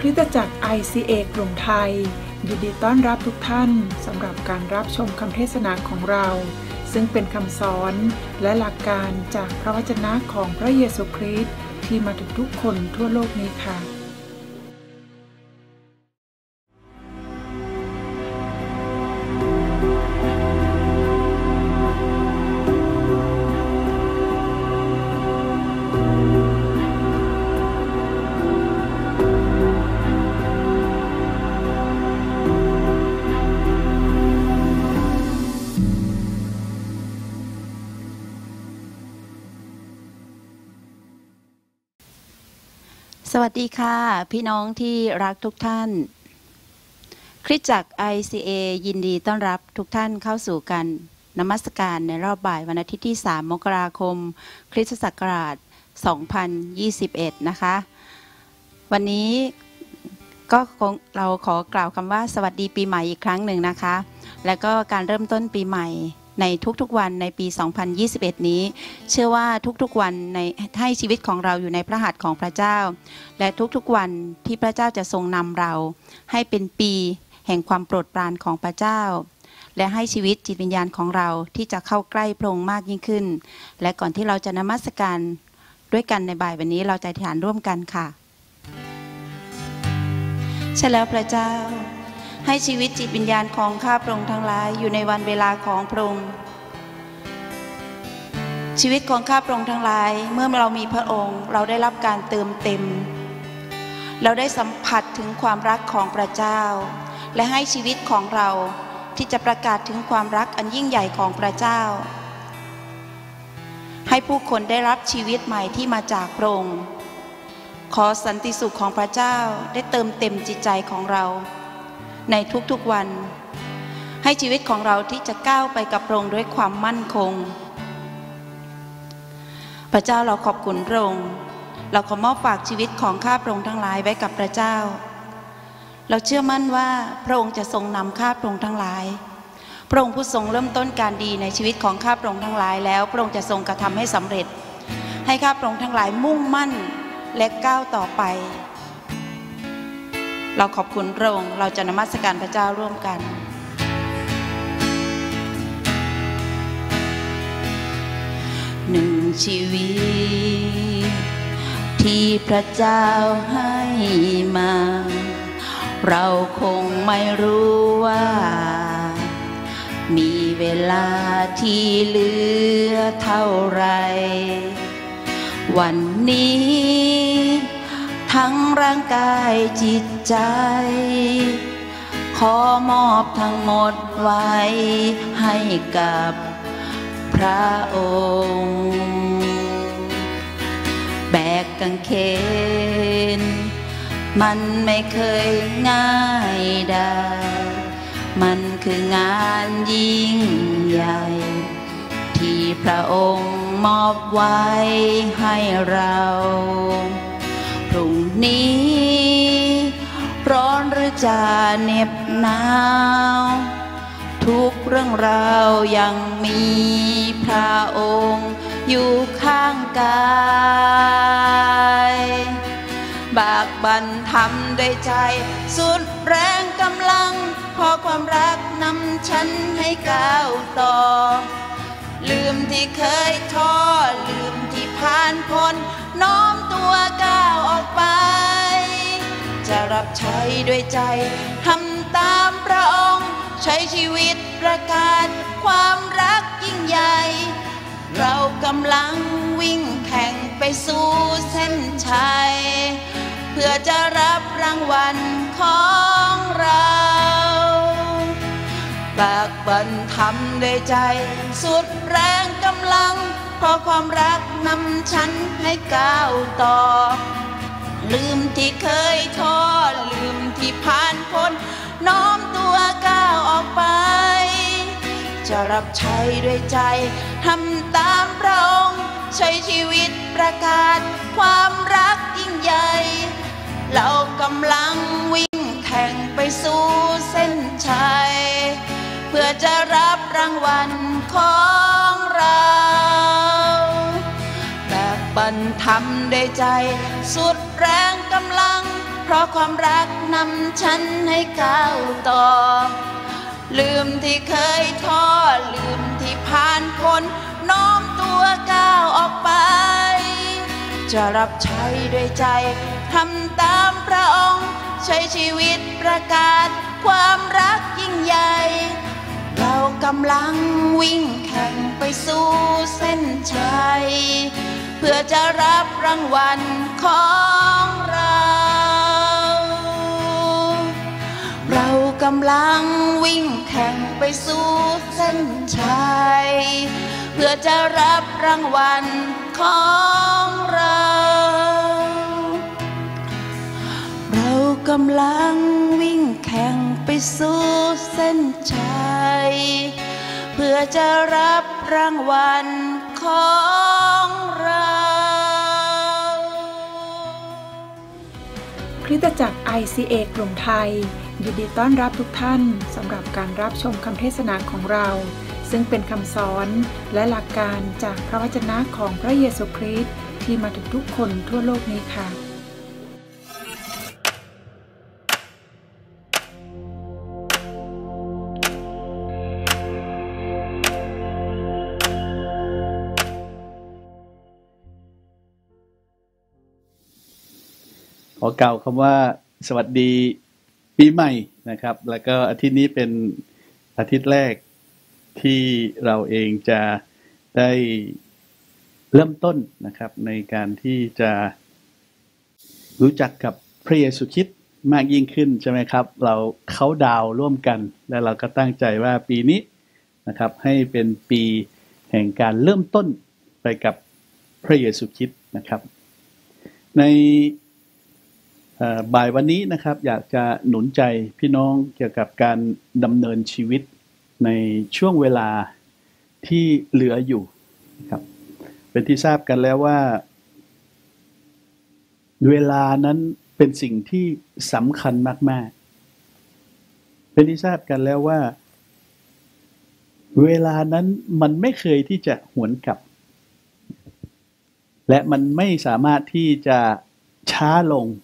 ริสตจักร ICA กรุงไทยยินดีต้อนรับทุกท่านสำหรับการรับชมคำเทศนาของเราซึ่งเป็นคำสอนและหลักการจากพระวจนะของพระเยซูคริสต์ที่มาถึงทุกคนทั่วโลกนี้ค่ะสวัสดีค่ะพี่น้องที่รักทุกท่านคริสตจักร ICA ยินดีต้อนรับทุกท่านเข้าสู่การนมัสการในรอบบ่ายวันอาทิตย์ที่3 มกราคมคริสตศักราช 2021 นะคะวันนี้ก็เราขอกล่าวคำว่าสวัสดีปีใหม่อีกครั้งหนึ่งนะคะและก็การเริ่มต้นปีใหม่ในทุกๆวันในปี 2021 นี้เชื่อว่าทุกๆวันให้ชีวิตของเราอยู่ในพระหัตถ์ของพระเจ้าและทุกๆวันที่พระเจ้าจะทรงนำเราให้เป็นปีแห่งความโปรดปรานของพระเจ้าและให้ชีวิตจิตวิญญาณของเราที่จะเข้าใกล้พระองค์มากยิ่งขึ้นและก่อนที่เราจะนมัสการด้วยกันในบ่ายวันนี้เราจะอธิษฐานร่วมกันค่ะใช่แล้วพระเจ้าให้ชีวิตจิตวิญญาณของข้าพระองค์ทั้งหลายอยู่ในวันเวลาของพระองค์ชีวิตของข้าพระองค์ทั้งหลายเมื่อเรามีพระองค์เราได้รับการเติมเต็มเราได้สัมผัสถึงความรักของพระเจ้าและให้ชีวิตของเราที่จะประกาศถึงความรักอันยิ่งใหญ่ของพระเจ้าให้ผู้คนได้รับชีวิตใหม่ที่มาจากพระองค์ขอสันติสุขของพระเจ้าได้เติมเต็มจิตใจของเราในทุกๆวันให้ชีวิตของเราที่จะก้าวไปกับพระองค์ด้วยความมั่นคงพระเจ้าเราขอบคุณพระองค์เราขอมอบฝากชีวิตของข้าพระองค์ทั้งหลายไว้กับพระเจ้าเราเชื่อมั่นว่าพระองค์จะทรงนำข้าพระองค์ทั้งหลายพระองค์ผู้ทรงเริ่มต้นการดีในชีวิตของข้าพระองค์ทั้งหลายแล้วพระองค์จะทรงกระทำให้สำเร็จให้ข้าพระองค์ทั้งหลายมุ่งมั่นและก้าวต่อไปเราขอบคุณพระองค์เราจะนมัสการพระเจ้าร่วมกันหนึ่งชีวิตที่พระเจ้าให้มาเราคงไม่รู้ว่ามีเวลาที่เหลือเท่าไรวันนี้ทั้งร่างกายจิตใจขอมอบทั้งหมดไว้ให้กับพระองค์แบกกางเขนมันไม่เคยง่ายได้มันคืองานยิ่งใหญ่ที่พระองค์มอบไว้ให้เราพรุ่งนี้ร้อนหรือจะเหน็บหนาวทุกเรื่องราวยังมีพระองค์อยู่ข้างกายบากบั่นทำด้วยใจสุดแรงกำลังพอความรักนำฉันให้ก้าวต่อลืมที่เคยท้อลืมที่ผ่านพ้นน้อมตัวก้าวออกไปจะรับใช้ด้วยใจทำตามพระองค์ใช้ชีวิตประกาศความรักยิ่งใหญ่เรากำลังวิ่งแข่งไปสู่เส้นชัยเพื่อจะรับรางวัลของเราบากบั่นทำด้วยใจสุดแรงกำลังเพราะความรักนำฉันให้ก้าวต่อลืมที่เคยท้อลืมที่ผ่านพ้นน้อมตัวก้าวออกไปจะรับใช้ด้วยใจทำตามพระองค์ใช้ชีวิตประกาศความรักยิ่งใหญ่เรากำลังวิ่งแข่งไปสู่เส้นชัยเพื่อจะรับรางวัลของเราแบบบั่นทำด้วยใจสุดแรงกำลังเพราะความรักนำฉันให้ก้าวต่อลืมที่เคยท้อลืมที่ผ่านพ้นน้อมตัวก้าวออกไปจะรับใช้ด้วยใจทำตามพระองค์ใช้ชีวิตประกาศความรักยิ่งใหญ่เรากำลังวิ่งแข่งไปสู่เส้นชัยเพื่อจะรับรางวัลของเรากำลังวิ่งแข่งไปสู่เส้นชัยเพื่อจะรับรางวัลของเรากำลังวิ่งแข่งไปสู่เส้นชัยเพื่อจะรับรางวัลของเราคริสตจักร ICA กลุ่มไทยยินดีต้อนรับทุกท่านสำหรับการรับชมคำเทศนาของเราซึ่งเป็นคำสอนและหลักการจากพระวจนะของพระเยซูคริสต์ที่มาถึงทุกคนทั่วโลกนี้ค่ะขอกล่าวคำว่าสวัสดีปีใหม่นะครับแล้วก็อาทิตย์นี้เป็นอาทิตย์แรกที่เราเองจะได้เริ่มต้นนะครับในการที่จะรู้จักกับพระเยซูคริสต์มากยิ่งขึ้นใช่ไหมครับเราเค้าดาวน์ร่วมกันและเราก็ตั้งใจว่าปีนี้นะครับให้เป็นปีแห่งการเริ่มต้นไปกับพระเยซูคริสต์นะครับในบ่ายวันนี้นะครับอยากจะหนุนใจพี่น้องเกี่ยวกับการดำเนินชีวิตในช่วงเวลาที่เหลืออยู่นะครับเป็นที่ทราบกันแล้วว่าเวลานั้นเป็นสิ่งที่สำคัญมากๆเป็นที่ทราบกันแล้วว่าเวลานั้นมันไม่เคยที่จะหวนกลับและมันไม่สามารถที่จะช้าลง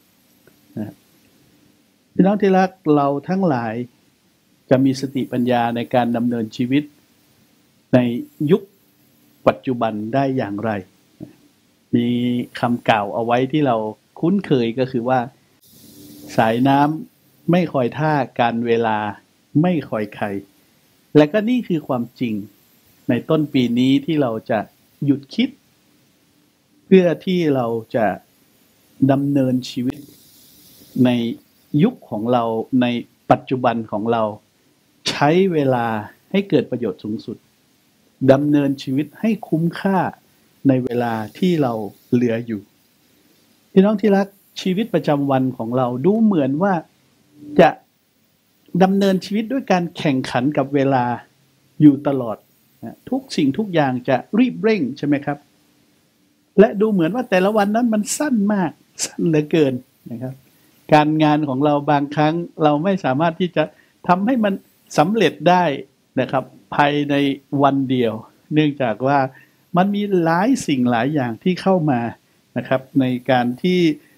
พี่น้องที่รักเราทั้งหลายจะมีสติปัญญาในการดำเนินชีวิตในยุคปัจจุบันได้อย่างไรมีคำกล่าวเอาไว้ที่เราคุ้นเคยก็คือว่าสายน้ำไม่คอยท่าการเวลาไม่คอยใครและก็นี่คือความจริงในต้นปีนี้ที่เราจะหยุดคิดเพื่อที่เราจะดำเนินชีวิตในยุคของเราในปัจจุบันของเราใช้เวลาให้เกิดประโยชน์สูงสุดดำเนินชีวิตให้คุ้มค่าในเวลาที่เราเหลืออยู่พี่น้องที่รักชีวิตประจำวันของเราดูเหมือนว่าจะดำเนินชีวิตด้วยการแข่งขันกับเวลาอยู่ตลอดทุกสิ่งทุกอย่างจะรีบเร่งใช่ไหมครับและดูเหมือนว่าแต่ละวันนั้นมันสั้นมากสั้นเหลือเกินนะครับการงานของเราบางครั้งเราไม่สามารถที่จะทำให้มันสำเร็จได้นะครับภายในวันเดียวเนื่องจากว่ามันมีหลายสิ่งหลายอย่างที่เข้ามานะครับในการที่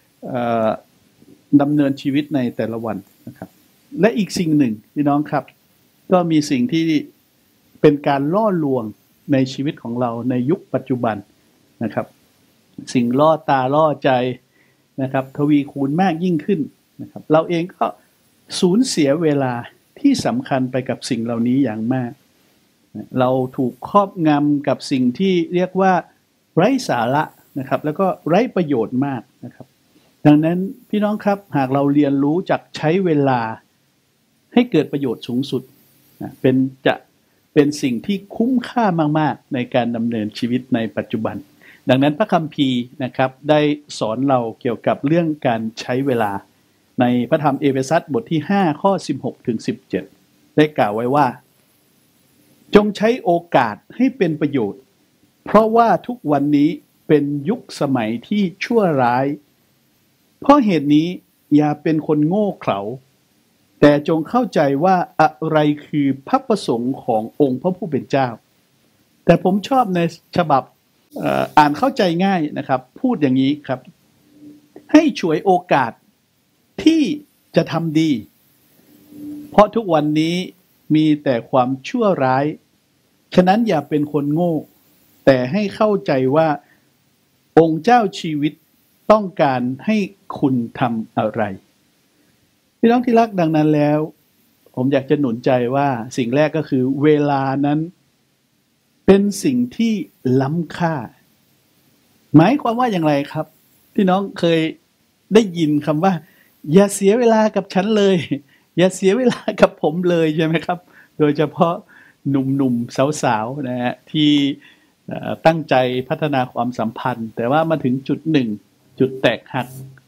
ดำเนินชีวิตในแต่ละวันนะครับและอีกสิ่งหนึ่งพี่น้องครับก็มีสิ่งที่เป็นการล่อลวงในชีวิตของเราในยุคปัจจุบันนะครับสิ่งล่อตาล่อใจนะครับทวีคูณมากยิ่งขึ้นนะครับเราเองก็สูญเสียเวลาที่สำคัญไปกับสิ่งเหล่านี้อย่างมากเราถูกครอบงำกับสิ่งที่เรียกว่าไร้สาระนะครับแล้วก็ไร้ประโยชน์มากนะครับดังนั้นพี่น้องครับหากเราเรียนรู้จักใช้เวลาให้เกิดประโยชน์สูงสุดจะเป็นสิ่งที่คุ้มค่ามากๆในการดำเนินชีวิตในปัจจุบันดังนั้นพระคัมภีร์นะครับได้สอนเราเกี่ยวกับเรื่องการใช้เวลาในพระธรรมเอเฟซัสบทที่5ข้อ16ถึง17ได้กล่าวไว้ว่าจงใช้โอกาสให้เป็นประโยชน์เพราะว่าทุกวันนี้เป็นยุคสมัยที่ชั่วร้ายเพราะเหตุนี้อย่าเป็นคนโง่เขลาแต่จงเข้าใจว่าอะไรคือพระประสงค์ขององค์พระผู้เป็นเจ้าแต่ผมชอบในฉบับอ่านเข้าใจง่ายนะครับพูดอย่างนี้ครับให้ฉวยโอกาสที่จะทำดีเพราะทุกวันนี้มีแต่ความชั่วร้ายฉะนั้นอย่าเป็นคนโง่แต่ให้เข้าใจว่าองค์เจ้าชีวิตต้องการให้คุณทำอะไรพี่น้องที่รักดังนั้นแล้วผมอยากจะหนุนใจว่าสิ่งแรกก็คือเวลานั้นเป็นสิ่งที่ล้ำค่าหมายความว่าอย่างไรครับพี่น้องเคยได้ยินคำว่าอย่าเสียเวลากับฉันเลยอย่าเสียเวลากับผมเลยใช่ไหมครับโดยเฉพาะหนุ่มๆสาวๆนะฮะที่ตั้งใจพัฒนาความสัมพันธ์แต่ว่ามาถึงจุดหนึ่งจุดแตกหัก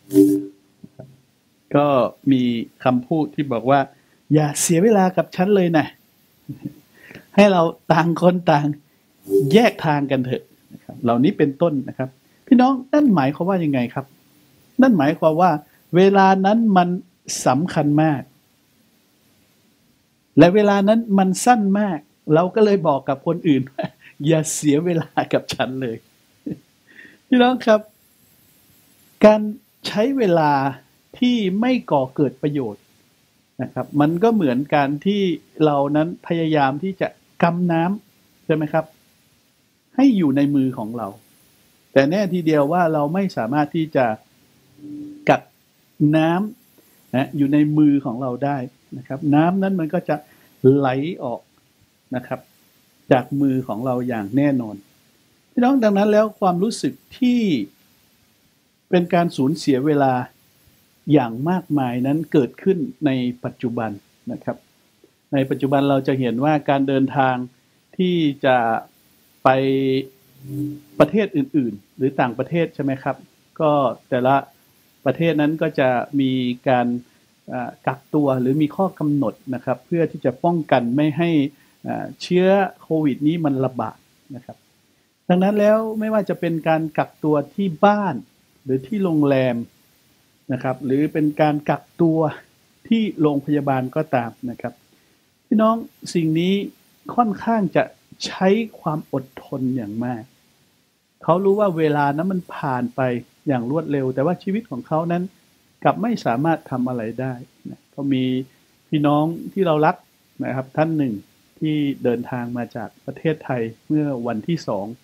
ก็มีคำพูดที่บอกว่าอย่าเสียเวลากับฉันเลยนะให้เราต่างคนต่างแยกทางกันเถอะนะครับเหล่านี้เป็นต้นนะครับพี่น้องนั่นหมายความว่ายังไงครับนั่นหมายความว่าเวลานั้นมันสำคัญมากและเวลานั้นมันสั้นมากเราก็เลยบอกกับคนอื่นว่าอย่าเสียเวลากับฉันเลยพี่น้องครับการใช้เวลาที่ไม่ก่อเกิดประโยชน์นะครับมันก็เหมือนการที่เรานั้นพยายามที่จะกำน้ำใช่ไหมครับให้อยู่ในมือของเราแต่แน่ทีเดียวว่าเราไม่สามารถที่จะกักน้ำนะอยู่ในมือของเราได้นะครับน้ำนั้นมันก็จะไหลออกนะครับจากมือของเราอย่างแน่นอนพี่น้องดังนั้นแล้วความรู้สึกที่เป็นการสูญเสียเวลาอย่างมากมายนั้นเกิดขึ้นในปัจจุบันนะครับในปัจจุบันเราจะเห็นว่าการเดินทางที่จะไปประเทศอื่นๆหรือต่างประเทศใช่ไหมครับก็แต่ละประเทศนั้นก็จะมีการกักตัวหรือมีข้อกำหนดนะครับเพื่อที่จะป้องกันไม่ให้เชื้อโควิดนี้มันระบาดนะครับดังนั้นแล้วไม่ว่าจะเป็นการกักตัวที่บ้านหรือที่โรงแรมนะครับหรือเป็นการกักตัวที่โรงพยาบาลก็ตามนะครับพี่น้องสิ่งนี้ค่อนข้างจะใช้ความอดทนอย่างมากเขารู้ว่าเวลานั้นมันผ่านไปอย่างรวดเร็วแต่ว่าชีวิตของเขานั้นกลับไม่สามารถทำอะไรได้นะก็มีพี่น้องที่เรารักนะครับท่านหนึ่งที่เดินทางมาจากประเทศไทยเมื่อวันที่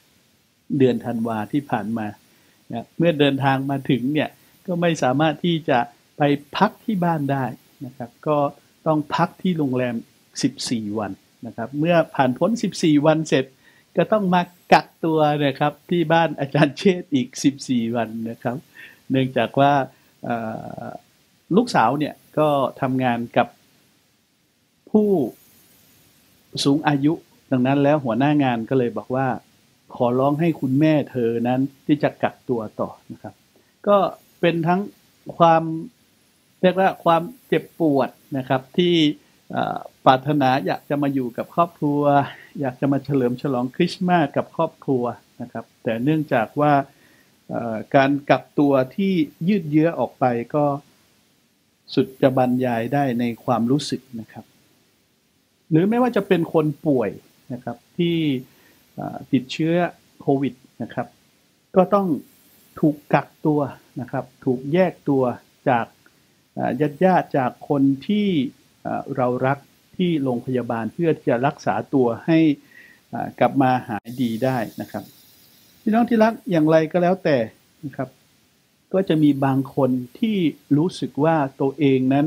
2เดือนธันวาที่ผ่านมานะเมื่อเดินทางมาถึงเนี่ยก็ไม่สามารถที่จะไปพักที่บ้านได้นะครับก็ต้องพักที่โรงแรม14วันนะครับเมื่อผ่านพ้น14วันเสร็จก็ต้องมากักตัวนะครับที่บ้านอาจารย์เชษฐ์อีก14วันนะครับเนื่องจากว่าลูกสาวเนี่ยก็ทำงานกับผู้สูงอายุดังนั้นแล้วหัวหน้างานก็เลยบอกว่าขอร้องให้คุณแม่เธอนั้นที่จะกักตัวต่อนะครับก็เป็นทั้งความเรียกว่าความเจ็บปวดนะครับที่ปรารถนาอยากจะมาอยู่กับครอบครัวอยากจะมาเฉลิมฉลองคริสต์มาสกับครอบครัวนะครับแต่เนื่องจากว่าการกักตัวที่ยืดเยื้อออกไปก็สุดจะบรรยายได้ในความรู้สึกนะครับหรือไม่ว่าจะเป็นคนป่วยนะครับที่ติดเชื้อโควิดนะครับก็ต้องถูกกักตัวนะครับถูกแยกตัวจากญาติจากคนที่เรารักที่โรงพยาบาลเพื่อที่จะรักษาตัวให้กลับมาหายดีได้นะครับพี่น้องที่รักอย่างไรก็แล้วแต่นะครับก็จะมีบางคนที่รู้สึกว่าตัวเองนั้น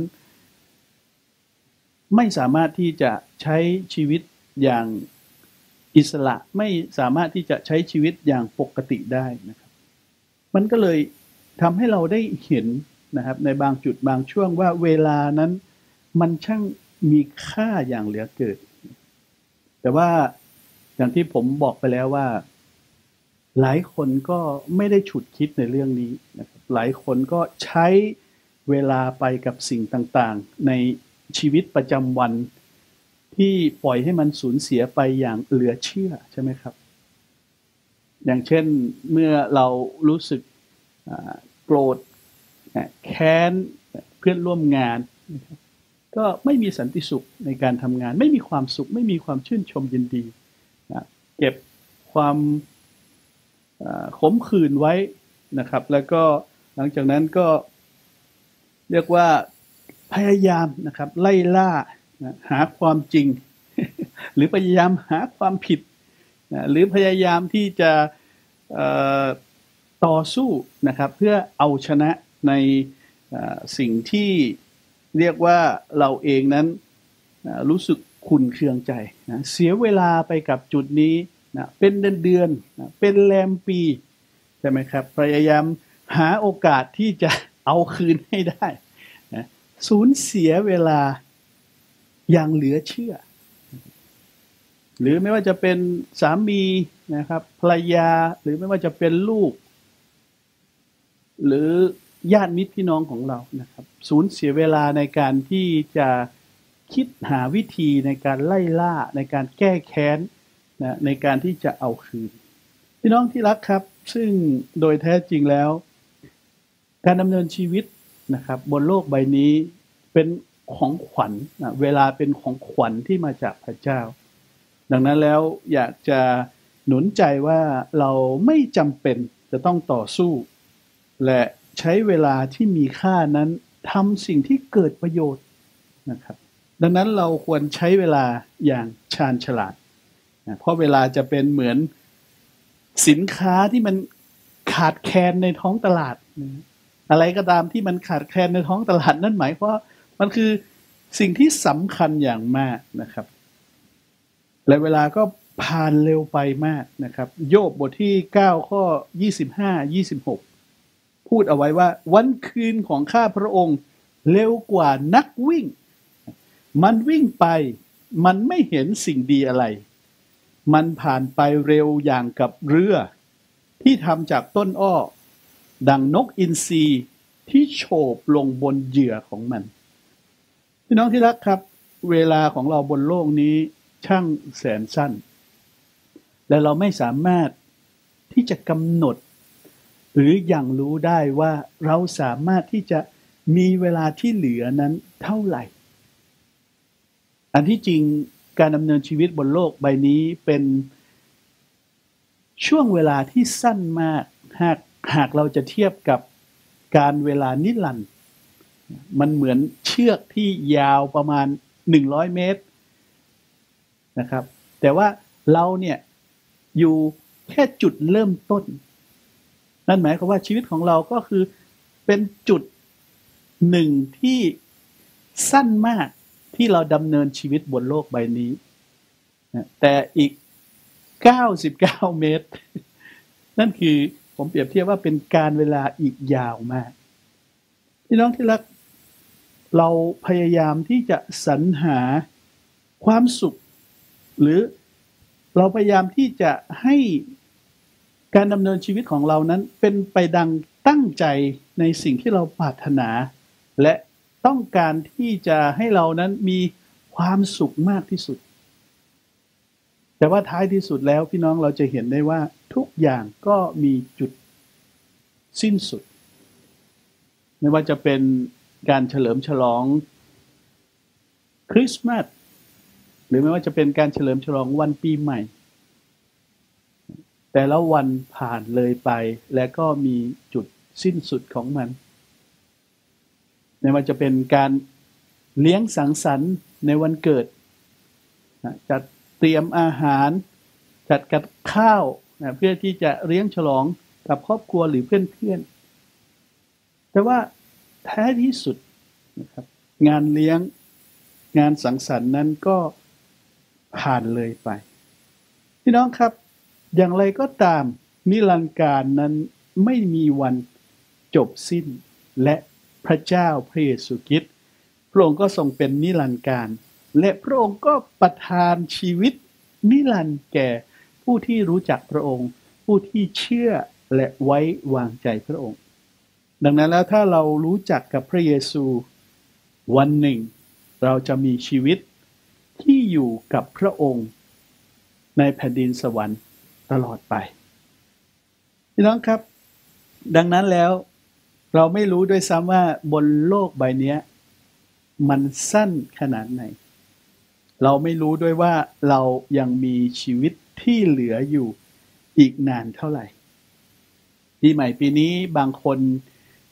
ไม่สามารถที่จะใช้ชีวิตอย่างอิสระไม่สามารถที่จะใช้ชีวิตอย่างปกติได้นะครับมันก็เลยทำให้เราได้เห็นนะครับในบางจุดบางช่วงว่าเวลานั้นมันช่างมีค่าอย่างเหลือเกินแต่ว่าอย่างที่ผมบอกไปแล้วว่าหลายคนก็ไม่ได้ฉุดคิดในเรื่องนี้นะครับหลายคนก็ใช้เวลาไปกับสิ่งต่างๆในชีวิตประจำวันที่ปล่อยให้มันสูญเสียไปอย่างเหลือเชื่อใช่ไหมครับอย่างเช่นเมื่อเรารู้สึกโกรธแค้นเพื่อนร่วมงานก็ไม่มีสันติสุขในการทำงานไม่มีความสุขไม่มีความชื่นชมยินดีเก็บความขมขื่นไว้นะครับแล้วก็หลังจากนั้นก็เรียกว่าพยายามนะครับไล่ล่าหาความจริง หรือพยายามหาความผิดหรือพยายามที่จะต่อสู้นะครับเพื่อเอาชนะในสิ่งที่เรียกว่าเราเองนั้นรู้สึกขุ่นเคืองใจเสียเวลาไปกับจุดนี้เป็นเดือนเป็นแรมปีใช่ไหมครับพยายามหาโอกาสที่จะเอาคืนให้ได้สูญเสียเวลาอย่างเหลือเชื่อหรือไม่ว่าจะเป็นสามีนะครับภรรยาหรือไม่ว่าจะเป็นลูกหรือญาติมิตรพี่น้องของเรานะครับสูญเสียเวลาในการที่จะคิดหาวิธีในการไล่ล่าในการแก้แค้นในการที่จะเอาคืนพี่น้องที่รักครับซึ่งโดยแท้จริงแล้วการดำเนินชีวิตนะครับบนโลกใบนี้เป็นของขวัญเวลาเป็นของขวัญที่มาจากพระเจ้าดังนั้นแล้วอยากจะหนุนใจว่าเราไม่จำเป็นจะต้องต่อสู้และใช้เวลาที่มีค่านั้นทำสิ่งที่เกิดประโยชน์นะครับดังนั้นเราควรใช้เวลาอย่างชาญฉลาดเพราะเวลาจะเป็นเหมือนสินค้าที่มันขาดแคลนในท้องตลาดอะไรก็ตามที่มันขาดแคลนในท้องตลาดนั่นหมายความว่ามันคือสิ่งที่สำคัญอย่างมากนะครับและเวลาก็ผ่านเร็วไปมากนะครับโยบบทที่9ข้อ25-26พูดเอาไว้ว่าวันคืนของข้าพระองค์เร็วกว่านักวิ่งมันวิ่งไปมันไม่เห็นสิ่งดีอะไรมันผ่านไปเร็วอย่างกับเรือที่ทำจากต้นอ้อดังนกอินทรีที่โฉบลงบนเหยื่อของมันพี่น้องที่รักครับเวลาของเราบนโลกนี้ช่างแสนสั้นและเราไม่สามารถที่จะกำหนดหรืออย่างรู้ได้ว่าเราสามารถที่จะมีเวลาที่เหลือนั้นเท่าไหร่อันที่จริงการดำเนินชีวิตบนโลกใบนี้เป็นช่วงเวลาที่สั้นมากหากเราจะเทียบกับการเวลานิรันดร์มันเหมือนเชือกที่ยาวประมาณ100 เมตรนะครับแต่ว่าเราเนี่ยอยู่แค่จุดเริ่มต้นนั่นหมายความว่าชีวิตของเราก็คือเป็นจุดหนึ่งที่สั้นมากที่เราดำเนินชีวิตบนโลกใบนี้แต่อีก99 เมตรนั่นคือผมเปรียบเทียบว่าเป็นการเวลาอีกยาวมากพี่น้องที่รักเราพยายามที่จะสรรหาความสุขหรือเราพยายามที่จะให้การดำเนินชีวิตของเรานั้นเป็นไปดังตั้งใจในสิ่งที่เราปรารถนาและต้องการที่จะให้เรานั้นมีความสุขมากที่สุดแต่ว่าท้ายที่สุดแล้วพี่น้องเราจะเห็นได้ว่าทุกอย่างก็มีจุดสิ้นสุดไม่ว่าจะเป็นการเฉลิมฉลองคริสต์มาสหรือไม่ว่าจะเป็นการเฉลิมฉลองวันปีใหม่แต่ละวันผ่านเลยไปและก็มีจุดสิ้นสุดของมันไม่ว่าจะเป็นการเลี้ยงสังสรรค์ในวันเกิดจัดเตรียมอาหารจัดกับข้าวเพื่อที่จะเลี้ยงฉลองกับครอบครัวหรือเพื่อนๆแต่ว่าแท้ที่สุดนะครับงานเลี้ยงงานสังสรรค์นั้นก็ผ่านเลยไปพี่น้องครับอย่างไรก็ตามนิรันดร์การนั้นไม่มีวันจบสิ้นและพระเจ้าพระเยซูคริสต์พระองค์ก็ทรงเป็นนิรันดร์การและพระองค์ก็ประทานชีวิตนิรันดร์แก่ผู้ที่รู้จักพระองค์ผู้ที่เชื่อและไว้วางใจพระองค์ดังนั้นแล้วถ้าเรารู้จักกับพระเยซูวันหนึ่งเราจะมีชีวิตที่อยู่กับพระองค์ในแผ่นดินสวรรค์ตลอดไปพี่น้องครับดังนั้นแล้วเราไม่รู้ด้วยซ้ำว่าบนโลกใบนี้มันสั้นขนาดไหนเราไม่รู้ด้วยว่าเรายังมีชีวิตที่เหลืออยู่อีกนานเท่าไหร่ปีใหม่ปีนี้บางคน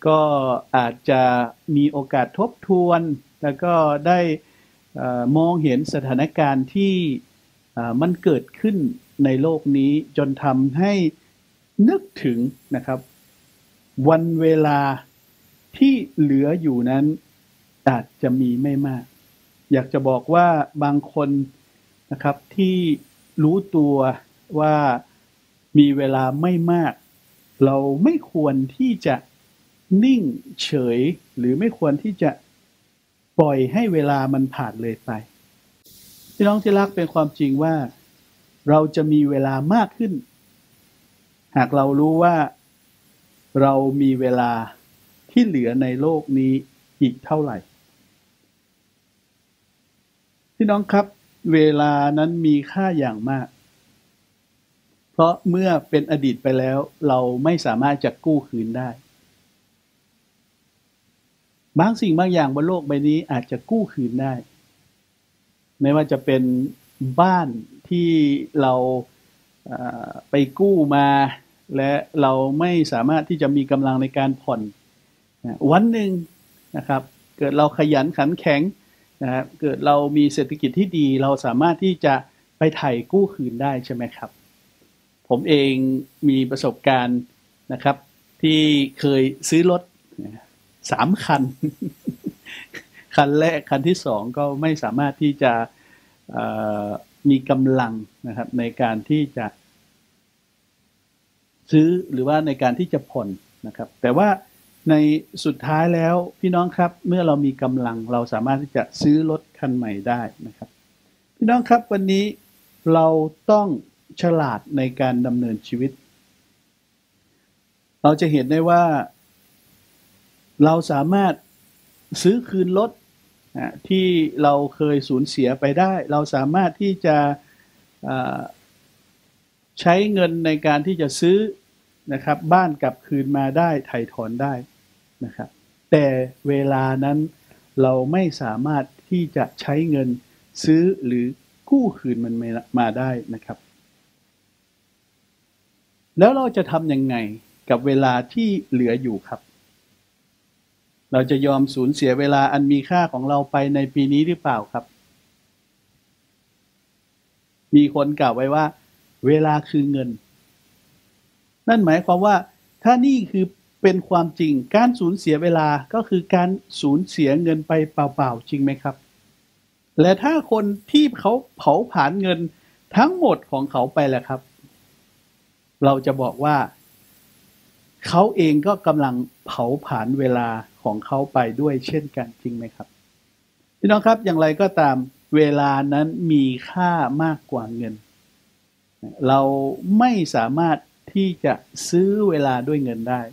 ก็อาจจะมีโอกาสทบทวนแล้วก็ได้มองเห็นสถานการณ์ที่มันเกิดขึ้นในโลกนี้จนทำให้นึกถึงนะครับวันเวลาที่เหลืออยู่นั้นอาจจะมีไม่มากอยากจะบอกว่าบางคนนะครับที่รู้ตัวว่ามีเวลาไม่มากเราไม่ควรที่จะนิ่งเฉยหรือไม่ควรที่จะปล่อยให้เวลามันผ่านเลยไปพี่น้องที่รักเป็นความจริงว่าเราจะมีเวลามากขึ้นหากเรารู้ว่าเรามีเวลาที่เหลือในโลกนี้อีกเท่าไหร่พี่น้องครับเวลานั้นมีค่าอย่างมากเพราะเมื่อเป็นอดีตไปแล้วเราไม่สามารถจะกู้คืนได้บางสิ่งบางอย่างบนโลกใบนี้อาจจะกู้คืนได้ไม่ว่าจะเป็นบ้านที่เราไปกู้มาและเราไม่สามารถที่จะมีกำลังในการผ่อนวันหนึ่งนะครับเกิดเราขยันขันแข็งนะครับเกิดเรามีเศรษฐกิจที่ดีเราสามารถที่จะไปไถ่กู้คืนได้ใช่ไหมครับผมเองมีประสบการณ์นะครับที่เคยซื้อรถ3 คัน คันแรกคันที่2ก็ไม่สามารถที่จะมีกำลังนะครับในการที่จะซื้อหรือว่าในการที่จะผ่อนนะครับแต่ว่าในสุดท้ายแล้วพี่น้องครับเมื่อเรามีกำลังเราสามารถที่จะซื้อรถคันใหม่ได้นะครับพี่น้องครับวันนี้เราต้องฉลาดในการดำเนินชีวิตเราจะเห็นได้ว่าเราสามารถซื้อคืนรถที่เราเคยสูญเสียไปได้เราสามารถที่จะใช้เงินในการที่จะซื้อนะครับบ้านกลับคืนมาได้ไถ่ถอนได้นะครับแต่เวลานั้นเราไม่สามารถที่จะใช้เงินซื้อหรือกู้คืนมันมาได้นะครับแล้วเราจะทำยังไงกับเวลาที่เหลืออยู่ครับเราจะยอมสูญเสียเวลาอันมีค่าของเราไปในปีนี้หรือเปล่าครับมีคนกล่าวไว้ว่าเวลาคือเงินนั่นหมายความว่าถ้านี่คือเป็นความจริงการสูญเสียเวลาก็คือการสูญเสียเงินไปเปล่าๆจริงไหมครับและถ้าคนที่เขาเผาผลาญเงินทั้งหมดของเขาไปแหละครับเราจะบอกว่าเขาเองก็กำลังเผาผลาญเวลาของเขาไปด้วยเช่นกันจริงไหมครับพี่น้องครับอย่างไรก็ตามเวลานั้นมีค่ามากกว่าเงินเราไม่สามารถที่จะซื้อเวลาด้วยเงินได้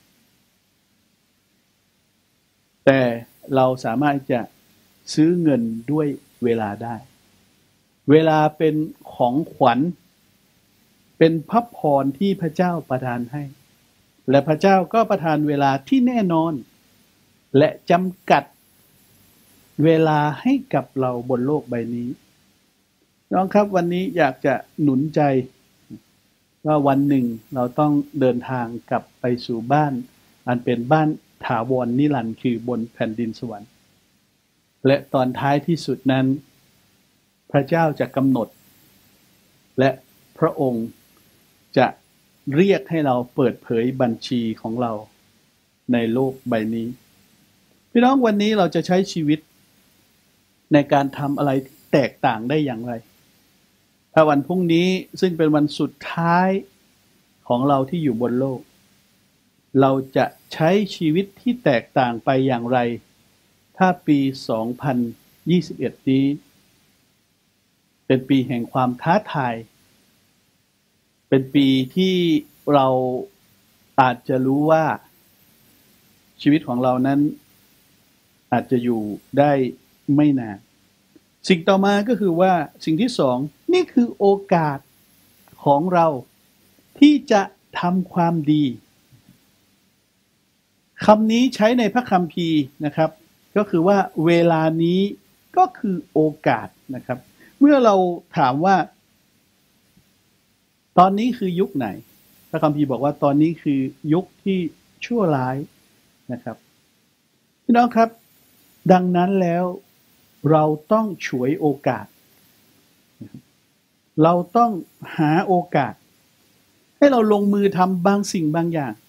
แต่เราสามารถจะซื้อเงินด้วยเวลาได้เวลาเป็นของขวัญเป็นพระพรที่พระเจ้าประทานให้และพระเจ้าก็ประทานเวลาที่แน่นอนและจำกัดเวลาให้กับเราบนโลกใบนี้น้องครับวันนี้อยากจะหนุนใจว่าวันหนึ่งเราต้องเดินทางกลับไปสู่บ้านอันเป็นบ้านถาวรนิรันดร์คือบนแผ่นดินสวรรค์และตอนท้ายที่สุดนั้นพระเจ้าจะกำหนดและพระองค์จะเรียกให้เราเปิดเผยบัญชีของเราในโลกใบนี้พี่น้องวันนี้เราจะใช้ชีวิตในการทำอะไรที่แตกต่างได้อย่างไรถ้าวันพรุ่งนี้ซึ่งเป็นวันสุดท้ายของเราที่อยู่บนโลกเราจะใช้ชีวิตที่แตกต่างไปอย่างไรถ้าปี 2021 นี้เป็นปีแห่งความท้าทายเป็นปีที่เราอาจจะรู้ว่าชีวิตของเรานั้นอาจจะอยู่ได้ไม่นานสิ่งต่อมาก็คือว่าสิ่งที่สองนี่คือโอกาสของเราที่จะทำความดีคำนี้ใช้ในพระคัมภีร์นะครับก็คือว่าเวลานี้ก็คือโอกาสนะครับเมื่อเราถามว่าตอนนี้คือยุคไหนพระคัมภีร์บอกว่าตอนนี้คือยุคที่ชั่วร้ายนะครับพี่น้องครับดังนั้นแล้วเราต้องฉวยโอกาสเราต้องหาโอกาสให้เราลงมือทำบางสิ่งบางอย่าง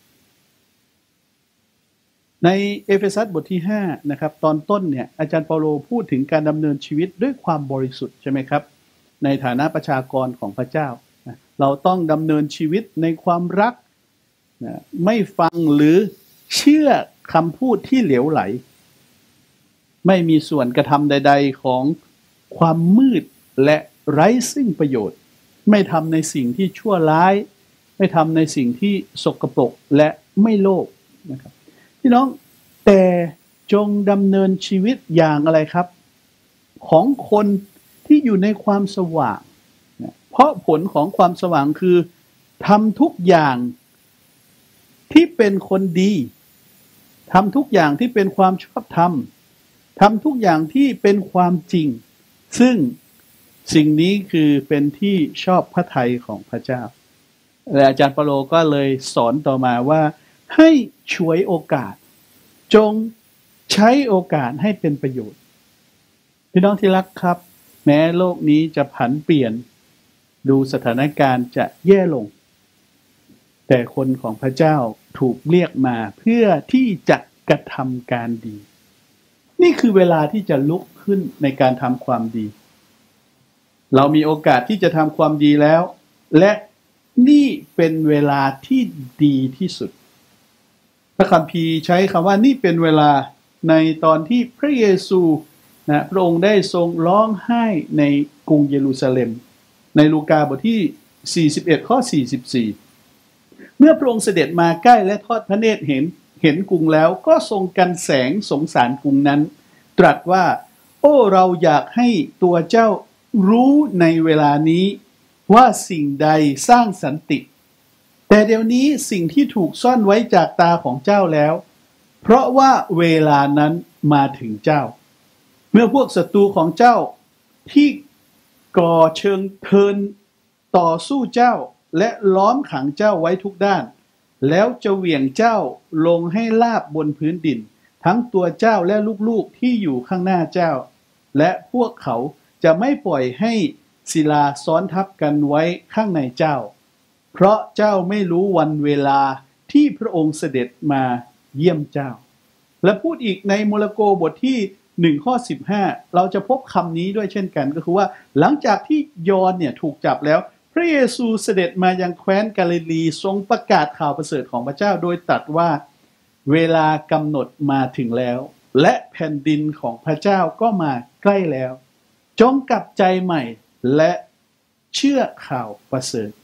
ในเอเฟซัสบทที่5นะครับตอนต้นเนี่ยอาจารย์เปาโลพูดถึงการดำเนินชีวิตด้วยความบริสุทธิ์ใช่ไหมครับในฐานะประชากรของพระเจ้าเราต้องดำเนินชีวิตในความรักไม่ฟังหรือเชื่อคำพูดที่เหลวไหลไม่มีส่วนกระทำใดๆของความมืดและไร้ซึ่งประโยชน์ไม่ทำในสิ่งที่ชั่วร้ายไม่ทำในสิ่งที่สกปรกและไม่โลภนะครับพี่น้องแต่จงดำเนินชีวิตอย่างอะไรครับของคนที่อยู่ในความสว่างเพราะผลของความสว่างคือทำทุกอย่างที่เป็นคนดีทำทุกอย่างที่เป็นความชอบธรรมทำทุกอย่างที่เป็นความจริงซึ่งสิ่งนี้คือเป็นที่ชอบพระทัยของพระเจ้าและอาจารย์เปาโลก็เลยสอนต่อมาว่าให้ฉวยโอกาสจงใช้โอกาสให้เป็นประโยชน์พี่น้องที่รักครับแม้โลกนี้จะผันเปลี่ยนดูสถานการณ์จะแย่ลงแต่คนของพระเจ้าถูกเรียกมาเพื่อที่จะกระทำการดีนี่คือเวลาที่จะลุกขึ้นในการทำความดีเรามีโอกาสที่จะทำความดีแล้วและนี่เป็นเวลาที่ดีที่สุดพระคัมภีร์ใช้คำว่านี่เป็นเวลาในตอนที่พระเยซูพระองค์ได้ทรงร้องไห้ในกรุงเยรูซาเล็มในลูกาบทที่41ข้อ44เมื่อพระองค์เสด็จมาใกล้และทอดพระเนตรเห็นกรุงแล้วก็ทรงกันแสงสงสารกรุงนั้นตรัสว่าโอ้เราอยากให้ตัวเจ้ารู้ในเวลานี้ว่าสิ่งใดสร้างสันติแต่เดี๋ยวนี้สิ่งที่ถูกซ่อนไว้จากตาของเจ้าแล้วเพราะว่าเวลานั้นมาถึงเจ้าเมื่อพวกศัตรูของเจ้าที่ก่อเชิงเทินต่อสู้เจ้าและล้อมขังเจ้าไว้ทุกด้านแล้วจะเหวี่ยงเจ้าลงให้ลาบบนพื้นดินทั้งตัวเจ้าและลูกๆที่อยู่ข้างหน้าเจ้าและพวกเขาจะไม่ปล่อยให้ศิลาซ้อนทับกันไว้ข้างในเจ้าเพราะเจ้าไม่รู้วันเวลาที่พระองค์เสด็จมาเยี่ยมเจ้าและพูดอีกในโมระโกบทที่1ข้อ15เราจะพบคำนี้ด้วยเช่นกันก็คือว่าหลังจากที่ยอห์นเนี่ยถูกจับแล้วพระเยซูเสด็จมายังแคว้นกาลิลีทรงประกาศข่าวประเสริฐของพระเจ้าโดยตรัสว่าเวลากำหนดมาถึงแล้วและแผ่นดินของพระเจ้าก็มาใกล้แล้วจงกลับใจใหม่และเชื่อข่าวประเสริฐ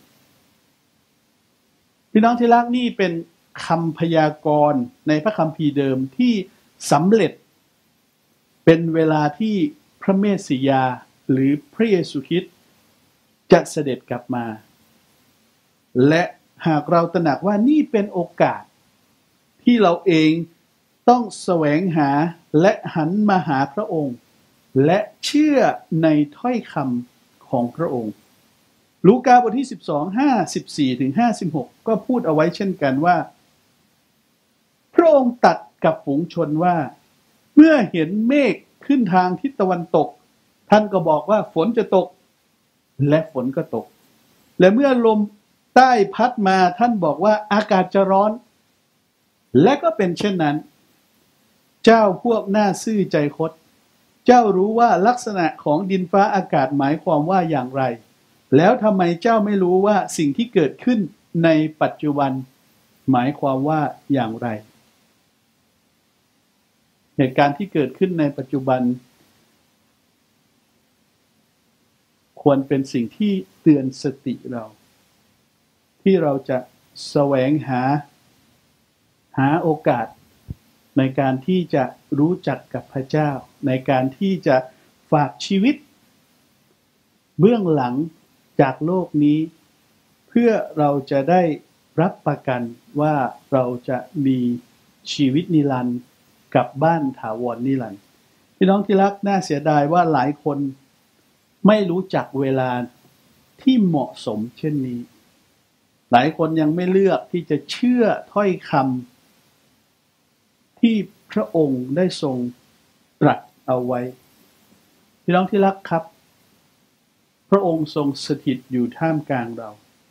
พี่น้องที่รักนี่เป็นคำพยากรณ์ในพระคัมภีร์เดิมที่สำเร็จเป็นเวลาที่พระเมสสิยาหรือพระเยซูคริสต์จะเสด็จกลับมาและหากเราตระหนักว่านี่เป็นโอกาสที่เราเองต้องแสวงหาและหันมาหาพระองค์และเชื่อในถ้อยคำของพระองค์ลูกาบทที่12 54 ถึง 56ก็พูดเอาไว้เช่นกันว่าพระองค์ตรัสกับฝูงชนว่าเมื่อเห็นเมฆขึ้นทางทิศตะวันตกท่านก็บอกว่าฝนจะตกและฝนก็ตกและเมื่อลมใต้พัดมาท่านบอกว่าอากาศจะร้อนและก็เป็นเช่นนั้นเจ้าพวกหน้าซื่อใจคดเจ้ารู้ว่าลักษณะของดินฟ้าอากาศหมายความว่าอย่างไรแล้วทำไมเจ้าไม่รู้ว่าสิ่งที่เกิดขึ้นในปัจจุบันหมายความว่าอย่างไรเหตุการณ์ที่เกิดขึ้นในปัจจุบันควรเป็นสิ่งที่เตือนสติเราที่เราจะแสวงหาโอกาสในการที่จะรู้จักกับพระเจ้าในการที่จะฝากชีวิตเบื้องหลังจากโลกนี้เพื่อเราจะได้รับประกันว่าเราจะมีชีวิตนิรันดร์กับบ้านถาวรนิรันดร์พี่น้องที่รักน่าเสียดายว่าหลายคนไม่รู้จักเวลาที่เหมาะสมเช่นนี้หลายคนยังไม่เลือกที่จะเชื่อถ้อยคที่พระองค์ได้ทรงตรัสเอาไว้พี่น้องที่รักครับพระองค์ทรงสถิตอยู่ท่ามกลางเรา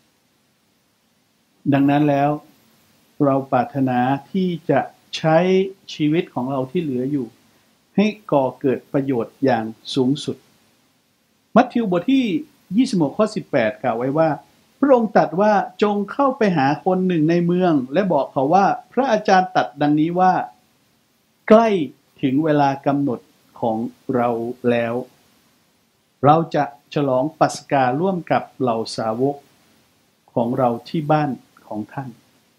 ดังนั้นแล้วเราปรารถนาที่จะใช้ชีวิตของเราที่เหลืออยู่ให้ก่อเกิดประโยชน์อย่างสูงสุดมัทธิวบทที่26ข้อ18กล่าวไว้ว่าพระองค์ตรัสว่าจงเข้าไปหาคนหนึ่งในเมืองและบอกเขาว่าพระอาจารย์ตรัสดังนี้ว่าใกล้ถึงเวลากำหนดของเราแล้วเราจะฉลองปัสการ่วมกับเหล่าสาวกของเราที่บ้านของท่าน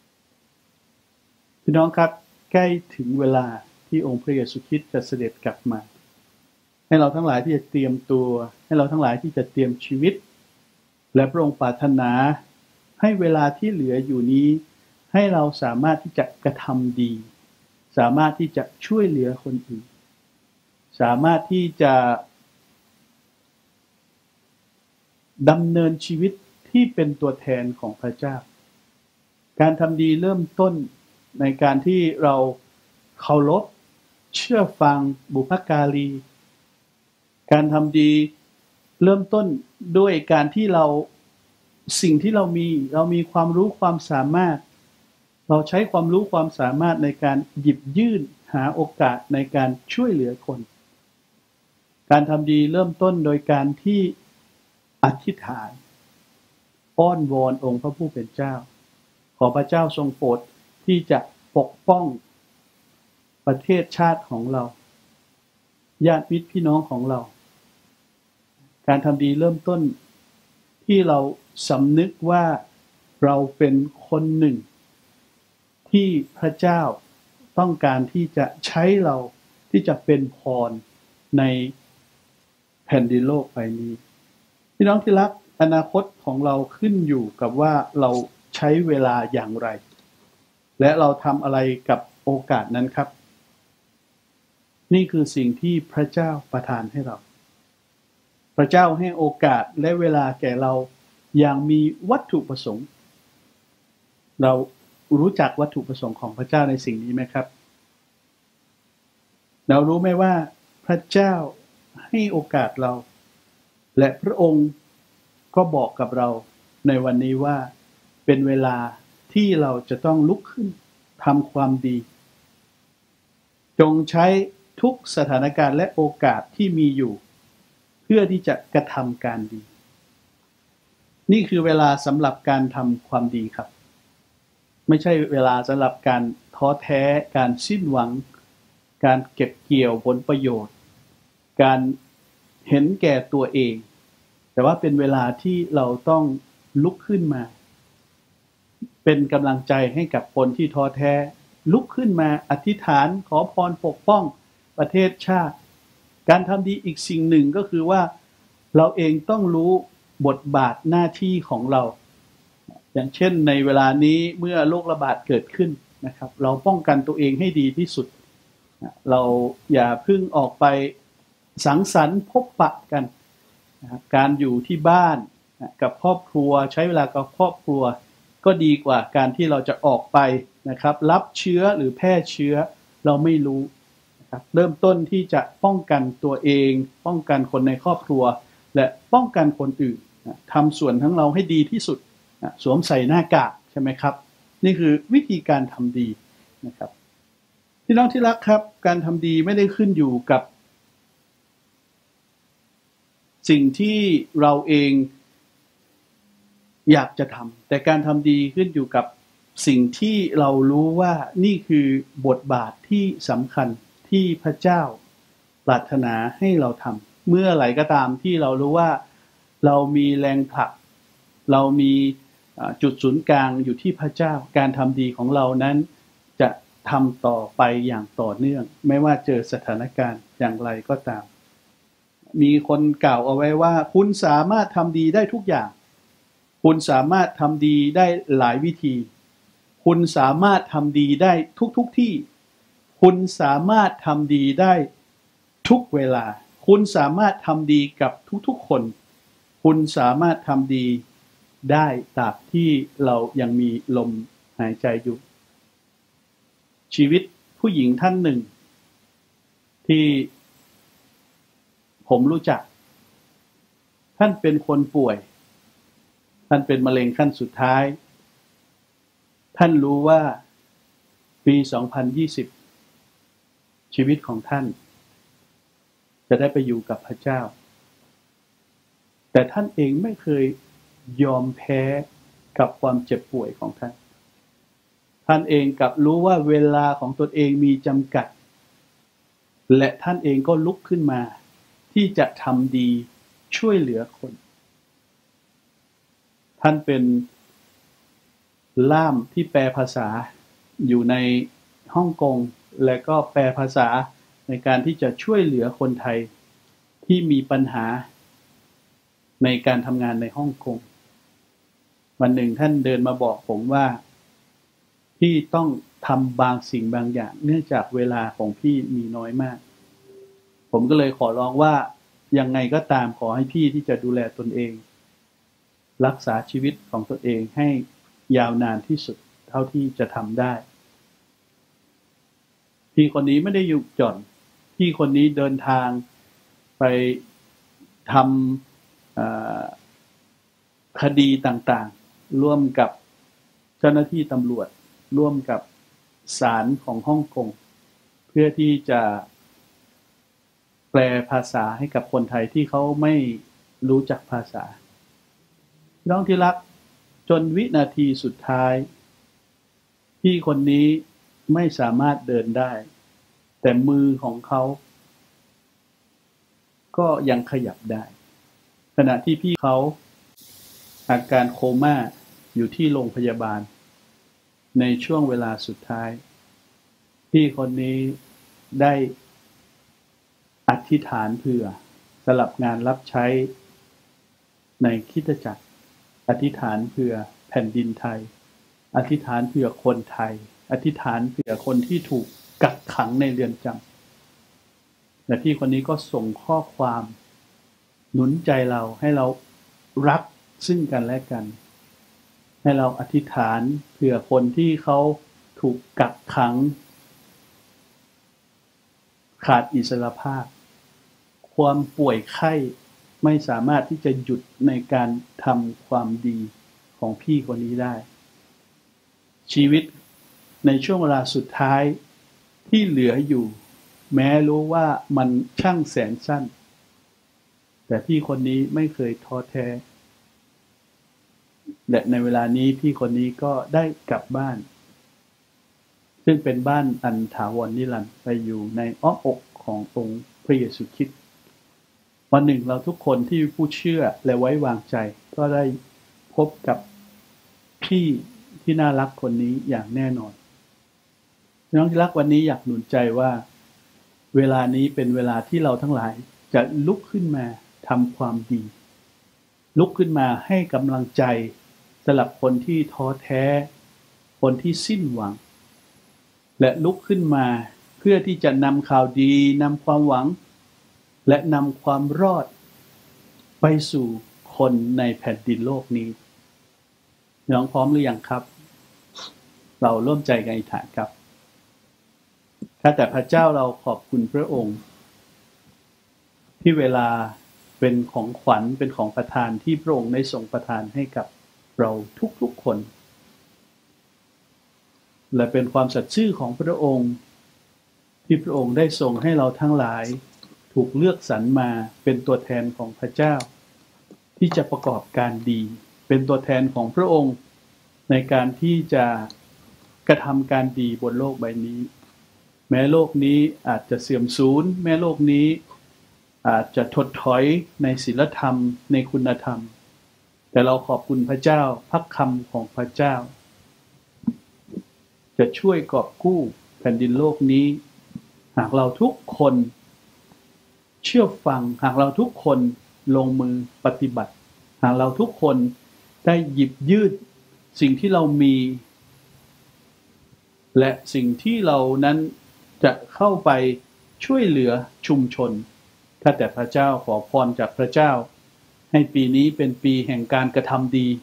พี่น้องครับใกล้ถึงเวลาที่องค์พระเยซูคริสต์จะเสด็จกลับมาให้เราทั้งหลายที่จะเตรียมตัวให้เราทั้งหลายที่จะเตรียมชีวิตและพระองค์ปรารถนาให้เวลาที่เหลืออยู่นี้ให้เราสามารถที่จะกระทำดีสามารถที่จะช่วยเหลือคนอื่นสามารถที่จะดำเนินชีวิตที่เป็นตัวแทนของพระเจ้าการทำดีเริ่มต้นในการที่เราเคารพเชื่อฟังบุพการีการทำดีเริ่มต้นด้วยการที่เราสิ่งที่เรามีความรู้ความสามารถเราใช้ความรู้ความสามารถในการหยิบยื่นหาโอกาสในการช่วยเหลือคนการทำดีเริ่มต้นโดยการที่อธิษฐานอ้อนวอนองค์พระผู้เป็นเจ้าขอพระเจ้าทรงโปรดที่จะปกป้องประเทศชาติของเราญาติมิตรพี่น้องของเราการทำดีเริ่มต้นที่เราสำนึกว่าเราเป็นคนหนึ่งที่พระเจ้าต้องการที่จะใช้เราที่จะเป็นพรในแผ่นดินโลกใบนี้พี่น้องที่รักอนาคตของเราขึ้นอยู่กับว่าเราใช้เวลาอย่างไรและเราทำอะไรกับโอกาสนั้นครับนี่คือสิ่งที่พระเจ้าประทานให้เราพระเจ้าให้โอกาสและเวลาแก่เราอย่างมีวัตถุประสงค์เรารู้จักวัตถุประสงค์ของพระเจ้าในสิ่งนี้ไหมครับเรารู้ไหมว่าพระเจ้าให้โอกาสเราและพระองค์ก็บอกกับเราในวันนี้ว่าเป็นเวลาที่เราจะต้องลุกขึ้นทำความดีจงใช้ทุกสถานการณ์และโอกาสที่มีอยู่เพื่อที่จะกระทำการดีนี่คือเวลาสำหรับการทำความดีครับไม่ใช่เวลาสำหรับการท้อแท้การสิ้นหวังการเก็บเกี่ยวผลประโยชน์การเห็นแก่ตัวเองแต่ว่าเป็นเวลาที่เราต้องลุกขึ้นมาเป็นกำลังใจให้กับคนที่ท้อแท้ลุกขึ้นมาอธิษฐานขอพรปกป้องประเทศชาติการทำดีอีกสิ่งหนึ่งก็คือว่าเราเองต้องรู้บทบาทหน้าที่ของเราอย่างเช่นในเวลานี้เมื่อโรคระบาดเกิดขึ้นนะครับเราป้องกันตัวเองให้ดีที่สุดเราอย่าเพิ่งออกไปสังสรรค์พบปะกันการอยู่ที่บ้านกับครอบครัวใช้เวลากับครอบครัวก็ดีกว่าการที่เราจะออกไปนะครับรับเชื้อหรือแพร่เชื้อเราไม่รู้นะครับเริ่มต้นที่จะป้องกันตัวเองป้องกันคนในครอบครัวและป้องกันคนอื่นทำส่วนทั้งเราให้ดีที่สุดสวมใส่หน้ากากใช่ไหมครับนี่คือวิธีการทำดีนะครับพี่น้องที่รักครับการทำดีไม่ได้ขึ้นอยู่กับสิ่งที่เราเองอยากจะทำแต่การทำดีขึ้นอยู่กับสิ่งที่เรารู้ว่านี่คือบทบาทที่สำคัญที่พระเจ้าปรารถนาให้เราทำเมื่อไหร่ก็ตามที่เรารู้ว่าเรามีแรงผลักเรามีจุดศูนย์กลางอยู่ที่พระเจ้าการทำดีของเรานั้นจะทำต่อไปอย่างต่อเนื่องไม่ว่าเจอสถานการณ์อย่างไรก็ตามมีคนกล่าวเอาไว้ว่าคุณสามารถทำดีได้ทุกอย่างคุณสามารถทำดีได้หลายวิธีคุณสามารถทำดีได้ทุกที่คุณสามารถทำดีได้ทุกเวลาคุณสามารถทำดีกับทุกๆคนคุณสามารถทำดีได้ตราบที่เรายังมีลมหายใจอยู่ชีวิตผู้หญิงท่านหนึ่งที่ผมรู้จักท่านเป็นคนป่วยท่านเป็นมะเร็งขั้นสุดท้ายท่านรู้ว่าปี 2020 ชีวิตของท่านจะได้ไปอยู่กับพระเจ้าแต่ท่านเองไม่เคยยอมแพ้กับความเจ็บป่วยของท่านท่านเองกลับรู้ว่าเวลาของตนเองมีจำกัดและท่านเองก็ลุกขึ้นมาที่จะทำดีช่วยเหลือคนท่านเป็นล่ามที่แปลภาษาอยู่ในฮ่องกงและก็แปลภาษาในการที่จะช่วยเหลือคนไทยที่มีปัญหาในการทำงานในฮ่องกงวันหนึ่งท่านเดินมาบอกผมว่าพี่ต้องทำบางสิ่งบางอย่างเนื่องจากเวลาของพี่มีน้อยมากผมก็เลยขอร้องว่ายังไงก็ตามขอให้พี่ที่จะดูแลตนเองรักษาชีวิตของตนเองให้ยาวนานที่สุดเท่าที่จะทำได้พี่คนนี้ไม่ได้หยุดหย่อนพี่คนนี้เดินทางไปทำคดีต่างๆร่วมกับเจ้าหน้าที่ตำรวจร่วมกับศาลของฮ่องกงเพื่อที่จะแปลภาษาให้กับคนไทยที่เขาไม่รู้จักภาษาน้องที่รักจนวินาทีสุดท้ายพี่คนนี้ไม่สามารถเดินได้แต่มือของเขาก็ยังขยับได้ขณะที่พี่เขาอาการโคม่าอยู่ที่โรงพยาบาลในช่วงเวลาสุดท้ายพี่คนนี้ได้อธิษฐานเผื่อสลับงานรับใช้ในคริสตจักรอธิษฐานเผื่อแผ่นดินไทยอธิษฐานเผื่อคนไทยอธิษฐานเผื่อคนที่ถูกกักขังในเรือนจำและพี่คนนี้ก็ส่งข้อความหนุนใจเราให้เรารักซึ่งกันและกันให้เราอธิษฐานเผื่อคนที่เขาถูกกักขังขาดอิสรภาพความป่วยไข้ไม่สามารถที่จะหยุดในการทำความดีของพี่คนนี้ได้ชีวิตในช่วงเวลาสุดท้ายที่เหลืออยู่แม้รู้ว่ามันช่างแสนสั้นแต่พี่คนนี้ไม่เคยท้อแท้และในเวลานี้พี่คนนี้ก็ได้กลับบ้านซึ่งเป็นบ้านอันถาวรนิรันดร์ไปอยู่ในอ้อมอกขององค์พระเยซูคริสต์วันหนึ่งเราทุกคนที่ผู้เชื่อและไว้วางใจก็ได้พบกับพี่ที่น่ารักคนนี้อย่างแน่นอนน้องที่รักวันนี้อยากหนุนใจว่าเวลานี้เป็นเวลาที่เราทั้งหลายจะลุกขึ้นมาทำความดีลุกขึ้นมาให้กำลังใจสำหรับคนที่ท้อแท้คนที่สิ้นหวังและลุกขึ้นมาเพื่อที่จะนำข่าวดีนำความหวังและนำความรอดไปสู่คนในแผ่นดินโลกนี้น้องพร้อมหรือยังครับเราร่วมใจกันอธิษฐานครับข้าแต่พระเจ้าเราขอบคุณพระองค์ที่เวลาเป็นของขวัญเป็นของประทานที่พระองค์ได้ทรงประทานให้กับเราทุกๆคนและเป็นความสัตย์ซื่อของพระองค์ที่พระองค์ได้ทรงให้เราทั้งหลายถูกเลือกสรรมาเป็นตัวแทนของพระเจ้าที่จะประกอบการดีเป็นตัวแทนของพระองค์ในการที่จะกระทำการดีบนโลกใบนี้แม้โลกนี้อาจจะเสื่อมสูญแม้โลกนี้อาจจะถดถอยในศีลธรรมในคุณธรรมแต่เราขอบคุณพระเจ้าพระคำของพระเจ้าจะช่วยกอบกู้แผ่นดินโลกนี้หากเราทุกคนเชื่อฟังหากเราทุกคนลงมือปฏิบัติหากเราทุกคนได้หยิบยืดสิ่งที่เรามีและสิ่งที่เรานั้นจะเข้าไปช่วยเหลือชุมชนข้าแต่พระเจ้าขอพรจากพระเจ้าให้ปีนี้เป็นปีแห่งการกระทำดี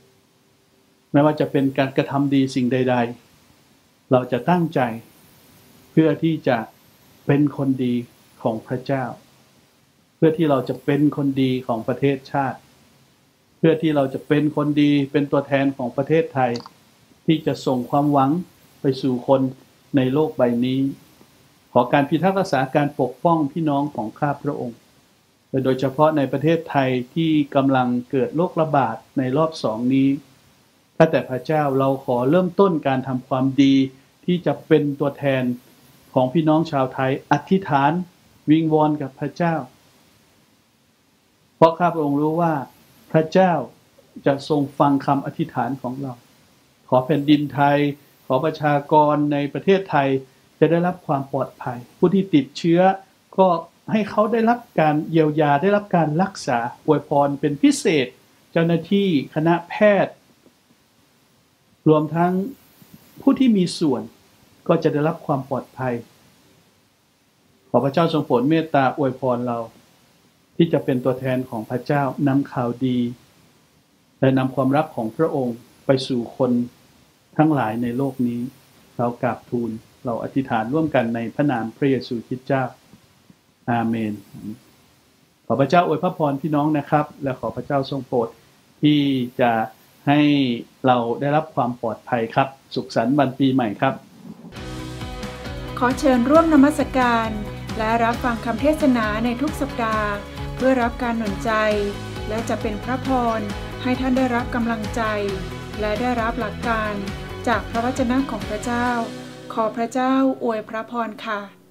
ไม่ว่าจะเป็นการกระทำดีสิ่งใดๆเราจะตั้งใจพื่อที่จะเป็นคนดีของพระเจ้าเพื่อที่เราจะเป็นคนดีของประเทศชาติเพื่อที่เราจะเป็นคนดีเป็นตัวแทนของประเทศไทยที่จะส่งความหวังไปสู่คนในโลกใบนี้ขอการพิทักษ์รักษาการปกป้องพี่น้องของข้าพระองค์โดยเฉพาะในประเทศไทยที่กำลังเกิดโรคระบาดในรอบ2นี้ข้าแต่พระเจ้าเราขอเริ่มต้นการทำความดีที่จะเป็นตัวแทนของพี่น้องชาวไทยอธิษฐานวิงวอนกับพระเจ้าเพราะข้าพระองค์รู้ว่าพระเจ้าจะทรงฟังคำอธิษฐานของเราขอแผ่นดินไทยขอประชากรในประเทศไทยจะได้รับความปลอดภัยผู้ที่ติดเชื้อก็ให้เขาได้รับการเยียวยาได้รับการรักษาอวยพรเป็นพิเศษเจ้าหน้าที่คณะแพทย์รวมทั้งผู้ที่มีส่วนก็จะได้รับความปลอดภัยขอพระเจ้าทรงโปรดเมตตาอวยพรเราที่จะเป็นตัวแทนของพระเจ้านำข่าวดีและนำความรักของพระองค์ไปสู่คนทั้งหลายในโลกนี้เรากราบทูลเราอธิษฐานร่วมกันในพระนามพระเยซูคริสต์เจ้าอาเมนขอพระเจ้าอวยพระพรพี่น้องนะครับและขอพระเจ้าทรงโปรดที่จะให้เราได้รับความปลอดภัยครับสุขสันต์วันปีใหม่ครับขอเชิญร่วมนมัสการและรับฟังคำเทศนาในทุกสัปดาห์เพื่อรับการหนุนใจและจะเป็นพระพรให้ท่านได้รับกำลังใจและได้รับหลักการจากพระวจนะของพระเจ้าขอพระเจ้าอวยพระพรค่ะ